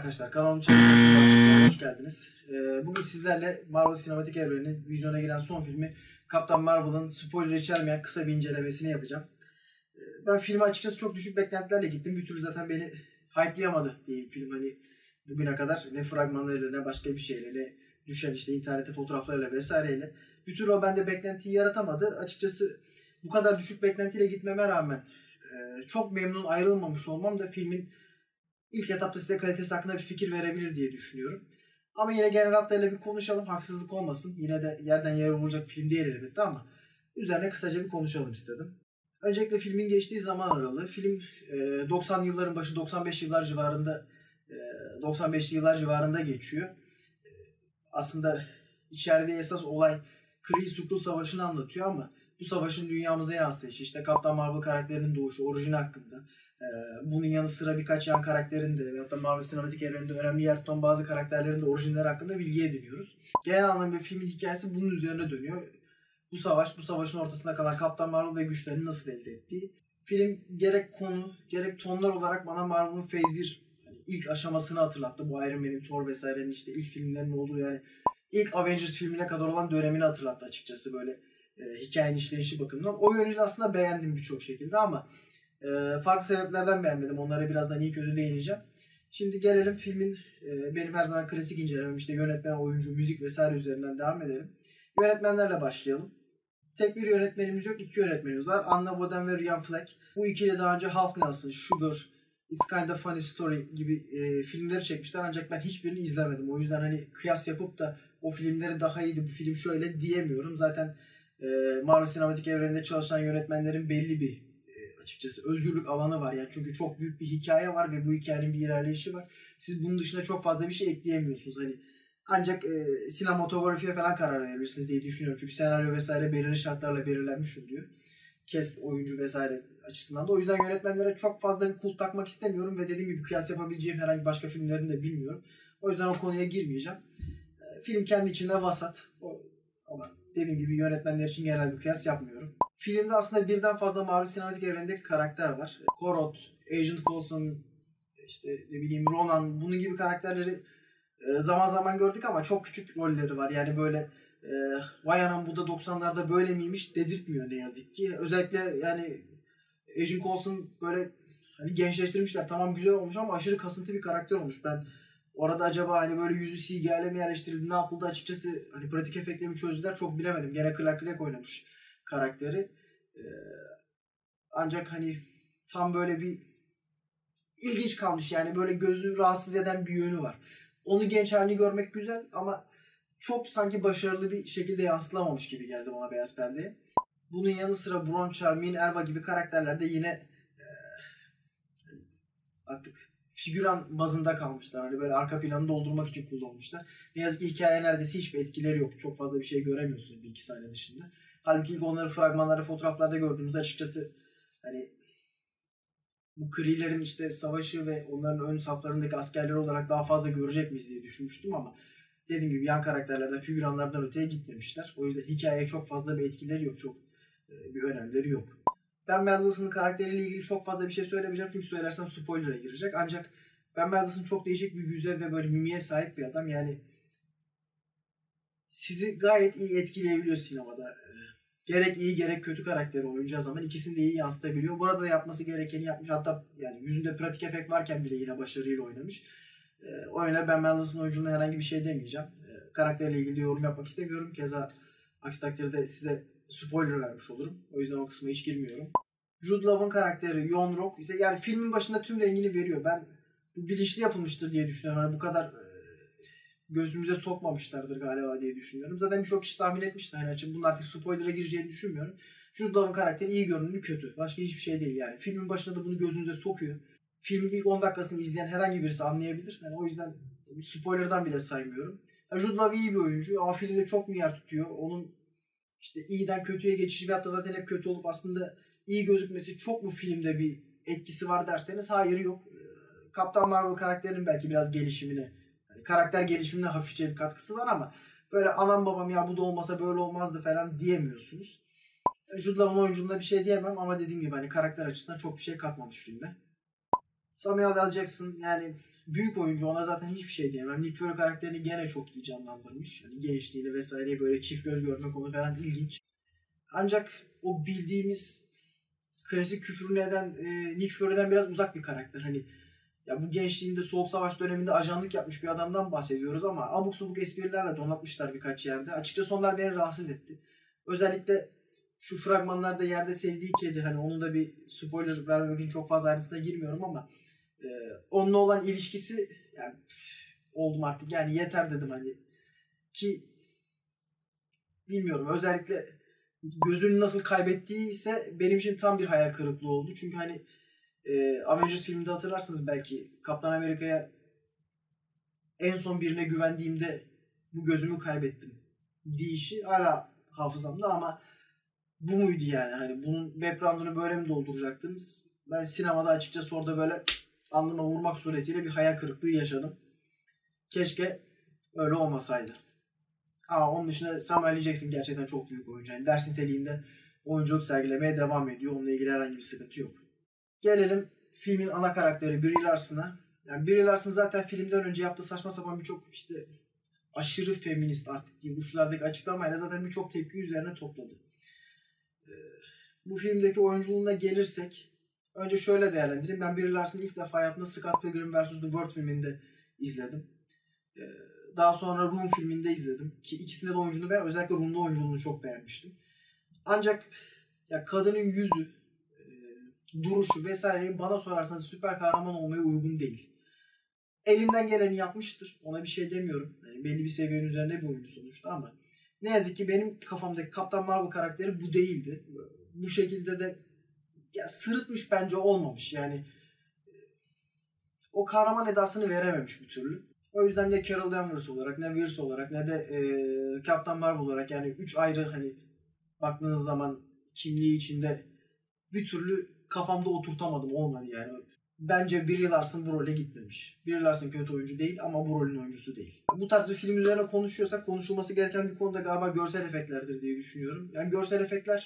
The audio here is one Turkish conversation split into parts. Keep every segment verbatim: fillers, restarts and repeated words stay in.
arkadaşlar, kanalımın çekimine hoş geldiniz. Ee, bugün sizlerle Marvel Sinematik Evreni'nin vizyona giren son filmi Kaptan Marvel'ın spoiler içermeyen kısa bir incelemesini yapacağım. Ee, ben filme açıkçası çok düşük beklentilerle gittim. Bir türlü zaten beni hype'layamadı diyeyim film. Hani bugüne kadar ne fragmanlarıyla ne başka bir şeyle ne düşen işte internette fotoğraflarıyla vesaireyle bir türlü o bende beklentiyi yaratamadı. Açıkçası bu kadar düşük beklentiyle gitmeme rağmen e, çok memnun ayrılmamış olmam da filmin İlk etapta size kalitesi hakkında bir fikir verebilir diye düşünüyorum. Ama yine genel hatlarıyla bir konuşalım. Haksızlık olmasın. Yine de yerden yere vuracak bir film değil elbette ama üzerine kısaca bir konuşalım istedim. Öncelikle filmin geçtiği zaman aralığı. Film doksanlı yılların başı doksan beş yıllar civarında doksan beşli yıllar civarında geçiyor. Aslında içeride esas olay Kree-Skrull Savaşı'nı anlatıyor ama bu savaşın dünyamıza yansıyışı, işte Kaptan Marvel karakterinin doğuşu, orijini hakkında. Bunun yanı sıra birkaç yan karakterin de veyahut da Marvel Sinematik Evreni'nde önemli yer tutan bazı karakterlerin de orijinleri hakkında bilgi ediniyoruz. Genel anlamda filmin hikayesi bunun üzerine dönüyor. Bu savaş, bu savaşın ortasında kalan Kaptan Marvel ve güçlerini nasıl elde ettiği. Film gerek konu, gerek tonlar olarak bana Marvel'ın Phase bir hani ilk aşamasını hatırlattı. Bu Iron Man'in, Thor vesairenin işte ilk filmlerinin olduğu, yani ilk Avengers filmine kadar olan dönemini hatırlattı açıkçası böyle e, hikayenin işlenişi bakımından. O yönüyle aslında beğendim birçok şekilde ama E, farklı sebeplerden beğenmedim. Onlara birazdan iyi kötü değineceğim. Şimdi gelelim filmin e, benim her zaman klasik incelemem işte yönetmen, oyuncu, müzik vesaire üzerinden devam edelim. Yönetmenlerle başlayalım. Tek bir yönetmenimiz yok, iki yönetmenimiz var. Anna Boden ve Ryan Fleck. Bu ikili daha önce Half Nelson, Sugar, It's Kind of Funny Story gibi e, filmleri çekmişler ancak ben hiçbirini izlemedim. O yüzden hani kıyas yapıp da o filmleri daha iyiydi, bu film şöyle diyemiyorum. Zaten e, Marvel Sinematik Evreni'nde çalışan yönetmenlerin belli bir açıkçası özgürlük alanı var yani, çünkü çok büyük bir hikaye var ve bu hikayenin bir ilerleyişi var. Siz bunun dışında çok fazla bir şey ekleyemiyorsunuz. Hani ancak e, sinematografiye falan karar verebilirsiniz diye düşünüyorum. Çünkü senaryo vesaire belirli şartlarla belirlenmiş oluyor. Cast, oyuncu vesaire açısından da. O yüzden yönetmenlere çok fazla bir kulp takmak istemiyorum ve dediğim gibi kıyas yapabileceğim herhangi başka filmlerini de bilmiyorum. O yüzden o konuya girmeyeceğim. E, film kendi içinde vasat. O, ama dediğim gibi yönetmenler için genel bir kıyas yapmıyorum. Filmde aslında birden fazla Marvel Sinematik Evreni'ndeki karakter var. Korot, Agent Coulson, işte ne bileyim Ronan, bunun gibi karakterleri zaman zaman gördük ama çok küçük rolleri var. Yani böyle e, vay anam bu da doksanlarda böyle miymiş dedirtmiyor ne yazık ki. Özellikle yani Agent Coulson böyle hani gençleştirmişler. Tamam güzel olmuş ama aşırı kasıntı bir karakter olmuş. Ben orada acaba hani böyle yüzü C G I'le mi yerleştirildi, ne yapıldı açıkçası hani pratik efektle mi çözdüler çok bilemedim. Gene Clark Gregg oynamış karakteri. Ee, ancak hani tam böyle bir ilginç kalmış, yani böyle gözü rahatsız eden bir yönü var. Onu genç halini görmek güzel ama çok sanki başarılı bir şekilde yansıtılamamış gibi geldi bana beyaz perdeye. Bunun yanı sıra Bronchar, Min-Erba gibi karakterler de yine e, artık figüran bazında kalmışlar. Hani böyle arka planı doldurmak için kullanmışlar. Ne yazık ki hikaye neredeyse hiçbir etkileri yok. Çok fazla bir şey göremiyorsunuz bir iki sahne dışında. Halbuki ilk onları fragmanlarda, fotoğraflarda gördüğümüzde açıkçası hani bu Kree'lerin işte savaşı ve onların ön saflarındaki askerleri olarak daha fazla görecek miyiz diye düşünmüştüm ama dediğim gibi yan karakterlerden, figüranlardan öteye gitmemişler. O yüzden hikayeye çok fazla bir etkileri yok. Çok e, bir önemleri yok. Ben Mendelsohn'un karakteriyle ilgili çok fazla bir şey söylemeyeceğim çünkü söylersem spoiler'a girecek. Ancak Ben Mendelsohn çok değişik bir yüze ve böyle mimiye sahip bir adam. Yani sizi gayet iyi etkileyebiliyor sinemada. Gerek iyi gerek kötü karakteri oynayacağı zaman ikisini de iyi yansıtabiliyor. Burada da yapması gerekeni yapmış. Hatta yani yüzünde pratik efekt varken bile yine başarıyla oynamış. E, o yüzden Ben Mendelsohn oyunculuğuna herhangi bir şey demeyeceğim. E, karakterle ilgili yorum yapmak istemiyorum. Keza aksi takdirde size spoiler vermiş olurum. O yüzden o kısma hiç girmiyorum. Jude Law'ın karakteri Yon Rock ise yani filmin başında tüm rengini veriyor. Ben bu bilinçli yapılmıştır diye düşünüyorum. Hani bu kadar e, gözümüze sokmamışlardır galiba diye düşünüyorum. Zaten birçok kişi tahmin etmişti. Hani açık bunun artık spoiler'a gireceğini düşünmüyorum. Jude Law'ın karakteri iyi görünümlü kötü. Başka hiçbir şey değil yani. Filmin başında da bunu gözünüze sokuyor. Filmin ilk on dakikasını izleyen herhangi birisi anlayabilir. Yani o yüzden spoiler'dan bile saymıyorum. Yani Jude Law iyi bir oyuncu ama filmde çok mu yer tutuyor? Onun işte iyiden kötüye geçişi ve hatta zaten hep kötü olup aslında iyi gözükmesi çok mu filmde bir etkisi var derseniz hayır yok. Kaptan Marvel karakterinin belki biraz gelişimine, yani karakter gelişimine hafifçe bir katkısı var ama böyle anam babam ya bu da olmasa böyle olmazdı falan diyemiyorsunuz. Jude Law'ın oyunculuğunda bir şey diyemem ama dediğim gibi hani karakter açısından çok bir şey katmamış filme. Samuel L. Jackson yani büyük oyuncu, ona zaten hiçbir şey diyemem. Nick Fury karakterini gene çok iyi canlandırmış. Yani gençliğini vesaireyi böyle çift göz görmek onu falan ilginç. Ancak o bildiğimiz klasik küfür neden e, Nick Fury'den biraz uzak bir karakter. Hani ya bu gençliğinde Soğuk Savaş döneminde ajanlık yapmış bir adamdan bahsediyoruz ama abuk subuk esprilerle donatmışlar birkaç yerde. Açıkçası onlar beni rahatsız etti. Özellikle şu fragmanlarda yerde sevdiği kedi, hani onun da bir spoiler vermemek için çok fazla ayrıntısına girmiyorum ama e, onunla olan ilişkisi yani oldum artık yani yeter dedim hani ki bilmiyorum, özellikle gözünü nasıl kaybettiyse benim için tam bir hayal kırıklığı oldu. Çünkü hani e, Avengers filminde hatırlarsınız belki, Kaptan Amerika'ya en son birine güvendiğimde bu gözümü kaybettim deyişi hala hafızamda ama bu muydu yani? Hani bunun background'unu böyle mi dolduracaktınız? Ben sinemada açıkçası orada böyle alnıma vurmak suretiyle bir hayal kırıklığı yaşadım. Keşke öyle olmasaydı. Ama onun dışında Samuel L. Jackson gerçekten çok büyük oyuncu. Yani ders niteliğinde oyunculuk sergilemeye devam ediyor. Onunla ilgili herhangi bir sıkıntı yok. Gelelim filmin ana karakteri Brie Larson'a. Yani Brie Larson zaten filmden önce yaptığı saçma sapan birçok işte aşırı feminist artık diyeyim uçlardaki açıklamayla zaten birçok tepki üzerine topladı. Ee, bu filmdeki oyunculuğuna gelirsek önce şöyle değerlendireyim. Ben Brie Larson'ı ilk defa hayatımda Scott Pilgrim versus. The World filminde izledim. Ee, daha sonra Room filminde izledim. Ki ikisinde de oyunculuğunu ben özellikle Room'da oyunculuğunu çok beğenmiştim. Ancak ya kadının yüzü, duruşu vesaireyi bana sorarsanız süper kahraman olmaya uygun değil. Elinden geleni yapmıştır. Ona bir şey demiyorum. Yani belli bir seviyenin üzerinde bir oyuncu sonuçta ama ne yazık ki benim kafamdaki Kaptan Marvel karakteri bu değildi. Bu şekilde de ya sırıtmış bence olmamış. Yani o kahraman edasını verememiş bir türlü. O yüzden de Carol Danvers olarak, ne Pierce olarak ne de e, Kaptan Marvel olarak yani üç ayrı hani baktığınız zaman kimliği içinde bir türlü kafamda oturtamadım, olmadı yani. Bence Brie Larson bu role gitmemiş. Brie Larson kötü oyuncu değil ama bu rolün oyuncusu değil. Bu tarz bir film üzerine konuşuyorsak konuşulması gereken bir konu da galiba görsel efektlerdir diye düşünüyorum. Yani görsel efektler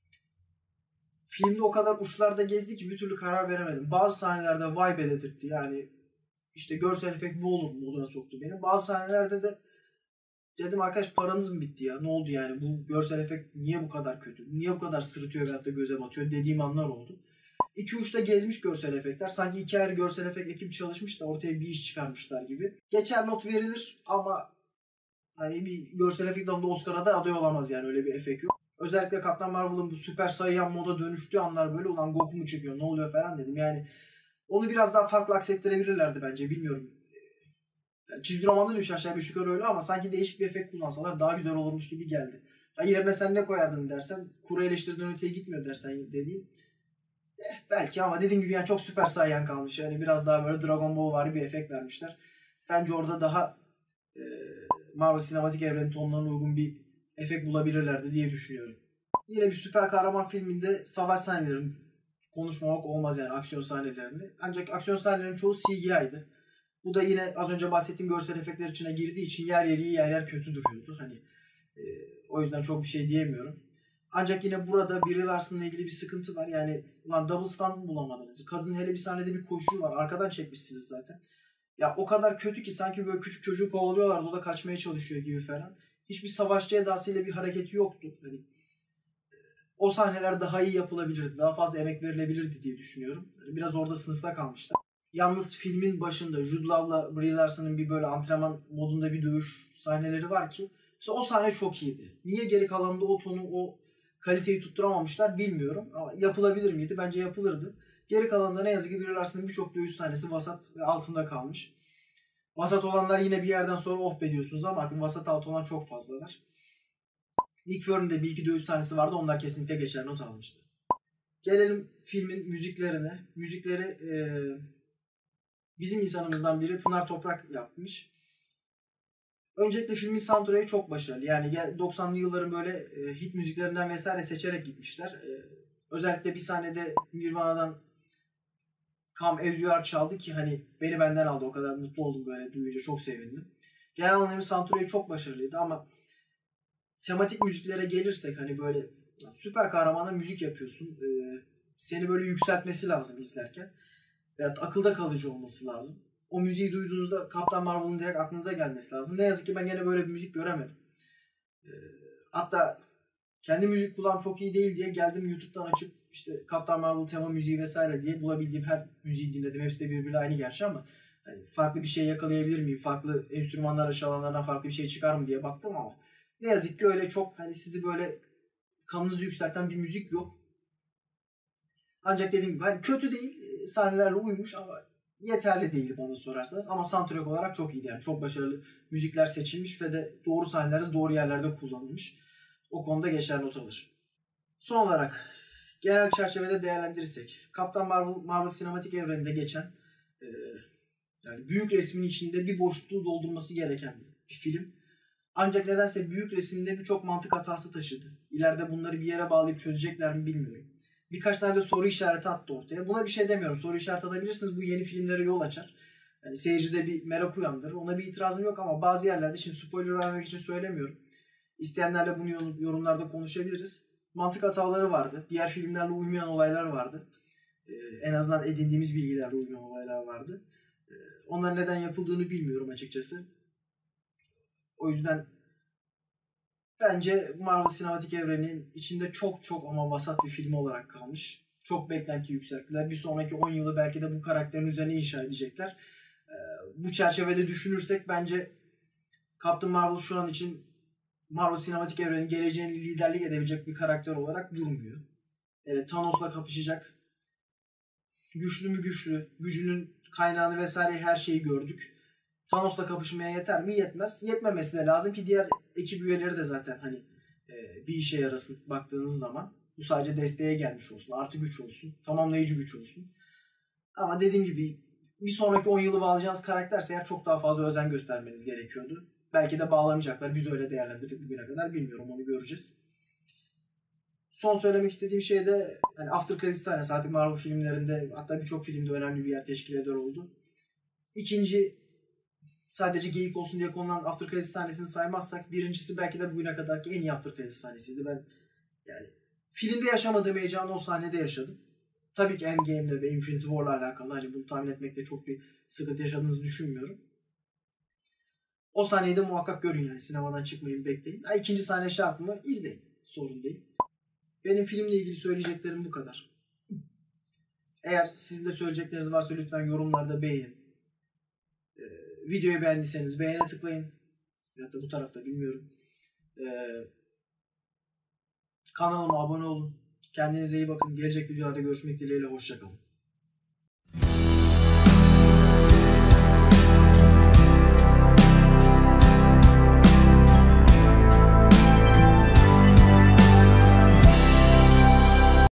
filmde o kadar uçlarda gezdi ki bir türlü karar veremedim. Bazı sahnelerde vay be dedirtti. Yani işte görsel efekt bu olur moduna soktu beni. Bazı sahnelerde de dedim arkadaş paranız mı bitti ya? Ne oldu yani? Bu görsel efekt niye bu kadar kötü? Niye bu kadar sırıtıyor veyahut da göze batıyor dediğim anlar oldu. İki uçta gezmiş görsel efektler. Sanki iki ayrı görsel efekt ekip çalışmış da ortaya bir iş çıkarmışlar gibi. Geçer not verilir ama hani bir görsel efekt dalında Oscar'a da aday olamaz yani, öyle bir efekt yok. Özellikle Kaptan Marvel'ın bu süper sayıyan moda dönüştüğü anlar böyle ulan Goku mu çıkıyor ne oluyor falan dedim. Yani onu biraz daha farklı aksettirebilirlerdi bence, bilmiyorum. Yani çizgi romanda düşün aşağı bir yukarı öyle ama sanki değişik bir efekt kullansalar daha güzel olurmuş gibi geldi. Ha, yerine sen ne koyardın dersen, kuru eleştiriden öteye gitmiyor dersen dediğin. Eh, belki ama dediğim gibi yani çok süper saiyan kalmış. Yani biraz daha böyle Dragon Ball vari bir efekt vermişler. Bence orada daha e, Marvel sinematik evrenin tonlarına uygun bir efekt bulabilirlerdi diye düşünüyorum. Yine bir süper kahraman filminde savaş sahnelerini konuşmamak olmaz yani, aksiyon sahnelerini. Ancak aksiyon sahnelerinin çoğu C G I'ydı. Bu da yine az önce bahsettiğim görsel efektler içine girdiği için yer yer iyi yer yer kötü duruyordu. Hani e, o yüzden çok bir şey diyemiyorum. Ancak yine burada Brie Larson'la ilgili bir sıkıntı var. Yani ulan double stunt bulamadınız. Kadın hele bir sahnede bir koşuyor var. Arkadan çekmişsiniz zaten. Ya o kadar kötü ki sanki böyle küçük çocuğu kovalıyorlardı, o da kaçmaya çalışıyor gibi falan. Hiçbir savaşçı edasıyla bir hareketi yoktu. Hani o sahneler daha iyi yapılabilirdi. Daha fazla emek verilebilirdi diye düşünüyorum. Yani biraz orada sınıfta kalmışlar. Yalnız filmin başında Jude Law'la Brie Larson'ın bir böyle antrenman modunda bir dövüş sahneleri var ki mesela o sahne çok iyiydi. Niye geri kalanında o tonu, o kaliteyi tutturamamışlar bilmiyorum. Ama yapılabilir miydi? Bence yapılırdı. Geri kalanında ne yazık ki Brie Larson'ın birçok dövüş sahnesi vasat ve altında kalmış. Vasat olanlar yine bir yerden sonra oh be diyorsunuz ama artık vasat altı olan çok fazlalar. Nick Fury'nin de bir iki dövüş sahnesi vardı. Onlar kesinlikle geçer not almıştı. Gelelim filmin müziklerine. Müzikleri ee, bizim insanımızdan biri Pınar Toprak yapmış. Öncelikle filmin soundtrack'ı çok başarılı. Yani doksanlı yılların böyle hit müziklerinden vesaire seçerek gitmişler. Özellikle bir sahnede Nirvana'dan Come As You Are çaldı ki hani beni benden aldı. O kadar mutlu oldum böyle duyunca, çok sevindim. Genel anlamda soundtrack'ı çok başarılıydı ama tematik müziklere gelirsek hani böyle süper kahramana müzik yapıyorsun. Seni böyle yükseltmesi lazım izlerken. Veyahut akılda kalıcı olması lazım. o müziği duyduğunuzda Kaptan Marvel'ın direkt aklınıza gelmesi lazım. Ne yazık ki ben gene böyle bir müzik göremedim. Ee, hatta kendi müzik kulağım çok iyi değil diye geldim YouTube'dan açıp işte Kaptan Marvel tema müziği vesaire diye bulabildiğim her müziği dinledim. Hepsi de birbiriyle aynı gerçi ama hani farklı bir şey yakalayabilir miyim? Farklı enstrümanlarla çalanlardan farklı bir şey çıkar mı diye baktım ama ne yazık ki öyle çok hani sizi böyle kanınızı yükselten bir müzik yok. Ancak dediğim gibi hani kötü değil, sahnelerle uymuş ama yeterli değildi bana sorarsanız. Ama soundtrack olarak çok iyiydi yani. Çok başarılı müzikler seçilmiş ve de doğru sahnelerde doğru yerlerde kullanılmış. O konuda geçer not alır. Son olarak genel çerçevede değerlendirirsek Kaptan Marvel, Marvel sinematik evreninde geçen e, yani büyük resmin içinde bir boşluğu doldurması gereken bir film. Ancak nedense büyük resimde birçok mantık hatası taşıdı. İleride bunları bir yere bağlayıp çözecekler mi bilmiyorum. Birkaç tane de soru işareti attı ortaya. Buna bir şey demiyorum. Soru işareti atabilirsiniz. Bu yeni filmlere yol açar. Yani seyircide bir merak uyandırır. Ona bir itirazım yok ama bazı yerlerde, şimdi spoiler vermek için söylemiyorum, İsteyenlerle bunu yorumlarda konuşabiliriz. Mantık hataları vardı. Diğer filmlerle uymayan olaylar vardı. Ee, en azından edindiğimiz bilgilerle uymayan olaylar vardı. Ee, onların neden yapıldığını bilmiyorum açıkçası. O yüzden bence Marvel Sinematik Evreni'nin içinde çok çok ama vasat bir film olarak kalmış. Çok beklenti yükselttiler. Bir sonraki on yılı belki de bu karakterin üzerine inşa edecekler. Ee, bu çerçevede düşünürsek bence Captain Marvel şu an için Marvel Sinematik Evreni'nin geleceğini liderlik edebilecek bir karakter olarak durmuyor. Evet, Thanos'la kapışacak. Güçlü mü güçlü, gücünün kaynağını vesaire her şeyi gördük. Thanos'la kapışmaya yeter mi? Yetmez. Yetmemesi de lazım ki diğer ekip üyeleri de zaten hani e, bir işe yarasın baktığınız zaman. Bu sadece desteğe gelmiş olsun, artı güç olsun, tamamlayıcı güç olsun. Ama dediğim gibi bir sonraki on yılı bağlayacağınız karakterse eğer çok daha fazla özen göstermeniz gerekiyordu. Belki de bağlamayacaklar. Biz öyle değerlendirdik bugüne kadar. Bilmiyorum, onu göreceğiz. Son söylemek istediğim şey de yani After Credits sahnesi artık Marvel filmlerinde, hatta birçok filmde önemli bir yer teşkil eder oldu. İkinci, sadece geyik olsun diye konulan After Credits sahnesini saymazsak birincisi belki de bugüne kadarki en iyi After Credits sahnesiydi. Ben yani filmde yaşamadığım heyecanı o sahnede yaşadım. Tabii ki Endgame'le ve Infinity War'la alakalı hani bunu tahmin etmekte çok bir sıkıntı yaşadığınızı düşünmüyorum. O sahneyi de muhakkak görün yani, sinemadan çıkmayın, bekleyin. Ha, ikinci sahne şart mı? İzleyin. Sorun değil. Benim filmle ilgili söyleyeceklerim bu kadar. Eğer sizin de söyleyecekleriniz varsa lütfen yorumlarda beğenin. Ee, videoyu beğendiyseniz beğene tıklayın. Ya da bu tarafta bilmiyorum. Ee, kanalıma abone olun. Kendinize iyi bakın. Gelecek videolarda görüşmek dileğiyle. Hoşça kalın.